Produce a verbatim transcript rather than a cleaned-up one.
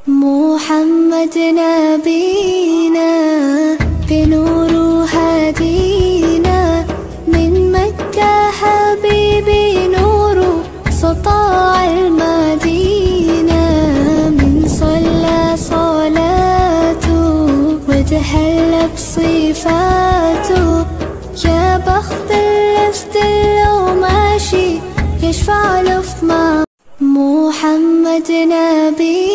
محمد نبينا بنور هدينا من مكة حبيبي نور سطاع المدينة من صلى صلاته وتحلى بصفاته يا بخت اللي لو ماشي يشفع له في ما محمد نبينا